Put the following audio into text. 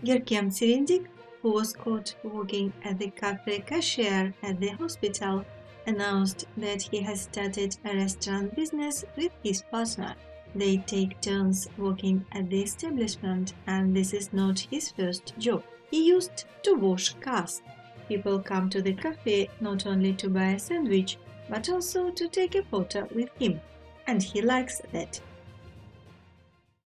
rkem Sevindik, who was caught working as the cafe cashier at the hospital, announced that he has started a restaurant business with his partner. They take turns working at the establishment, and this is not his first job. He used to wash cars. People come to the cafe not only to buy a sandwich, but also to take a photo with him, and he likes that.